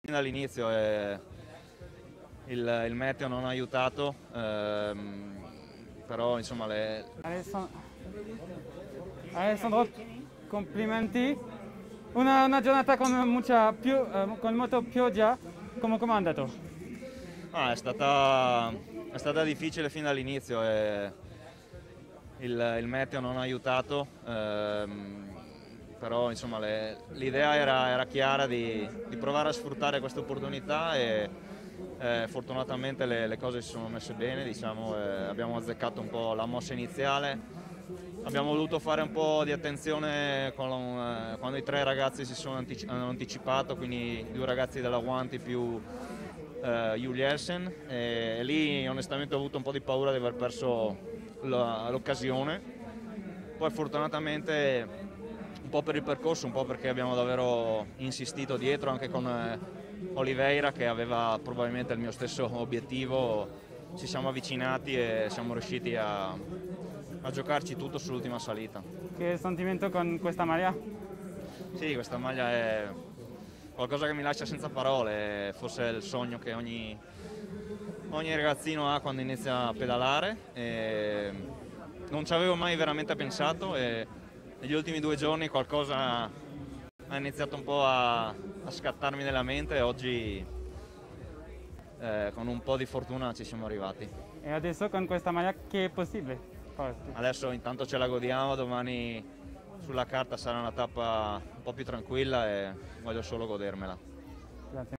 Dall'inizio il meteo non ha aiutato, però insomma Alessandro, complimenti. Una giornata con con molto pioggia, come è andato? è stata difficile fin dall'inizio e il meteo non ha aiutato, però insomma l'idea era chiara di provare a sfruttare questa opportunità e fortunatamente le cose si sono messe bene, diciamo, abbiamo azzeccato un po' la mossa iniziale. Abbiamo voluto fare un po' di attenzione quando i tre ragazzi hanno anticipato, quindi i due ragazzi della Guanti più Julielsen, e lì onestamente ho avuto un po' di paura di aver perso l'occasione. Poi fortunatamente un po' per il percorso, un po' perché abbiamo davvero insistito dietro anche con Oliveira, che aveva probabilmente il mio stesso obiettivo, ci siamo avvicinati e siamo riusciti a giocarci tutto sull'ultima salita. Che sentimento con questa maglia? Sì, questa maglia è qualcosa che mi lascia senza parole, forse è il sogno che ogni ragazzino ha quando inizia a pedalare. E non ci avevo mai veramente pensato e negli ultimi 2 giorni qualcosa ha iniziato un po' a scattarmi nella mente e oggi con un po' di fortuna ci siamo arrivati. E adesso con questa maglia che è possibile? Adesso intanto ce la godiamo, domani sulla carta sarà una tappa un po' più tranquilla e voglio solo godermela. Grazie.